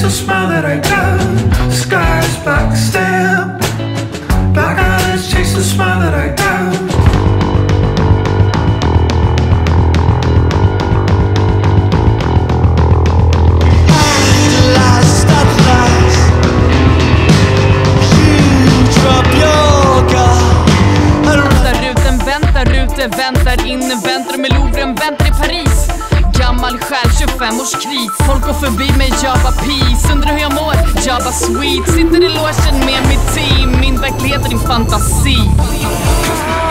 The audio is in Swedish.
the smile that I do. Skies black still. Black eyes chase the smile that I do. Väntar inne, väntar med Louvren, väntar i Paris. Gammal själ, 25-årskris. Folk går förbi mig, Java peace. Undrar hur jag mår, Java sweet. Sitter i logen med mitt team. Min verklighet är din fantasi.